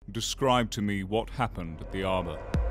Describe to me what happened at the Arbor.